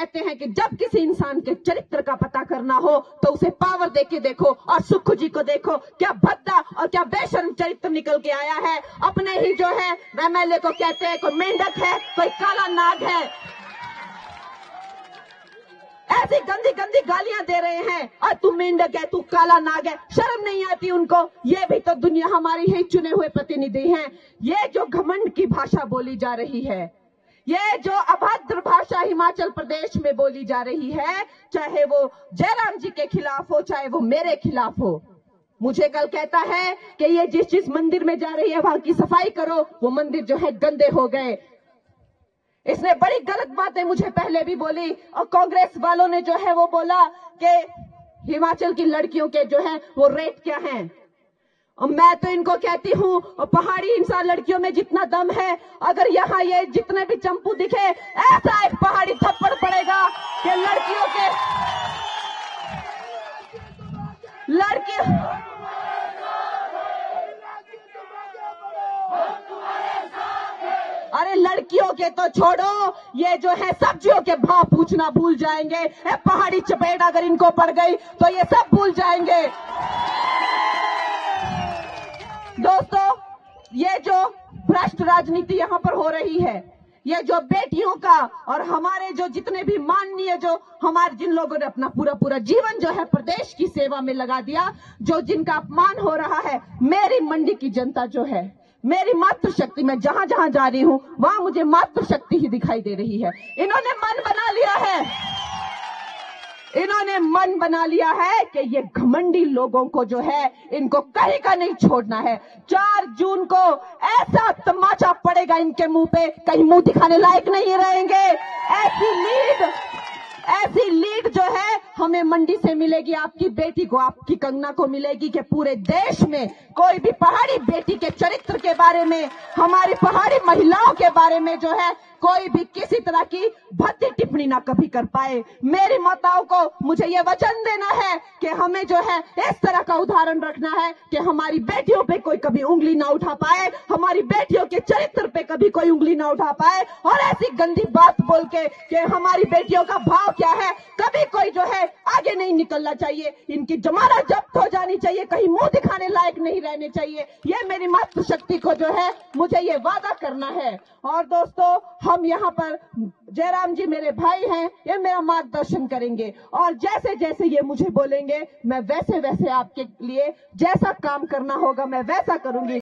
कहते हैं कि जब किसी इंसान के चरित्र का पता करना हो तो उसे पावर देके देखो, और सुक्खू जी को देखो, क्या भद्दा और क्या बेशर्म चरित्र निकल के आया है। अपने ही जो है एमएलए को कहते हैं कोई मेंढक है, कोई काला नाग है, ऐसी गंदी गंदी गालियां दे रहे हैं। और तू मेंढक है, तू काला नाग है, शर्म नहीं आती उनको? ये भी तो दुनिया हमारी ही चुने हुए प्रतिनिधि हैं। ये जो घमंड की भाषा बोली जा रही है, ये जो अभद्र भाषा हिमाचल प्रदेश में बोली जा रही है, चाहे वो जयराम जी के खिलाफ हो, चाहे वो मेरे खिलाफ हो। मुझे कल कहता है कि ये जिस मंदिर में जा रही है वहां की सफाई करो, वो मंदिर जो है गंदे हो गए। इसने बड़ी गलत बातें मुझे पहले भी बोली, और कांग्रेस वालों ने जो है वो बोला कि हिमाचल की लड़कियों के जो है वो रेट क्या हैं। और मैं तो इनको कहती हूँ, पहाड़ी इंसान लड़कियों में जितना दम है, अगर यहाँ ये जितने भी चंपू दिखे, ऐसा एक पहाड़ी थप्पड़ पड़ेगा कि लड़कियों के अरे लड़कियों के तो छोड़ो, ये जो है सब्जियों के भाव पूछना भूल जाएंगे। पहाड़ी चपेट अगर इनको पड़ गई तो ये सब भूल जाएंगे। दोस्तों, ये जो भ्रष्ट राजनीति यहाँ पर हो रही है, ये जो बेटियों का और हमारे जो जितने भी माननीय जो हमारे जिन लोगों ने अपना पूरा जीवन जो है प्रदेश की सेवा में लगा दिया, जो जिनका अपमान हो रहा है, मेरी मंडी की जनता जो है, मेरी मातृशक्ति, मैं जहां जहां जा रही हूं वहां मुझे मातृशक्ति ही दिखाई दे रही है। इन्होंने मन बना लिया है कि ये घमंडी लोगों को जो है इनको कहीं का नहीं छोड़ना है। 4 जून को ऐसा तमाचा पड़ेगा इनके मुंह पे, कहीं मुंह दिखाने लायक नहीं रहेंगे। ऐसी लीड जो है हमें मंडी से मिलेगी, आपकी बेटी को, आपकी कंगना को मिलेगी कि पूरे देश में कोई भी पहाड़ी बेटी के चरित्र के बारे में, हमारी पहाड़ी महिलाओं के बारे में जो है कोई भी किसी तरह की भद्दी टिप्पणी ना कभी कर पाए। मेरी माताओं को मुझे ये वचन देना है कि हमें जो है इस तरह का उदाहरण रखना है कि हमारी बेटियों पे कोई कभी उंगली ना उठा पाए, हमारी बेटियों के चरित्र पे कभी कोई उंगली ना उठा पाए, और ऐसी गंदी बात बोल के कि हमारी बेटियों का भाव क्या है कभी कोई जो है आगे नहीं निकलना चाहिए। इनकी जमानत जब्त हो जानी चाहिए, कहीं मुंह दिखाने लायक नहीं रहने चाहिए। ये मेरी मातृशक्ति को जो है मुझे ये वादा करना है। और दोस्तों, हम यहाँ पर, जयराम जी मेरे भाई हैं, ये मेरा मार्गदर्शन करेंगे, और जैसे जैसे ये मुझे बोलेंगे मैं वैसे वैसे आपके लिए जैसा काम करना होगा मैं वैसा करूंगी।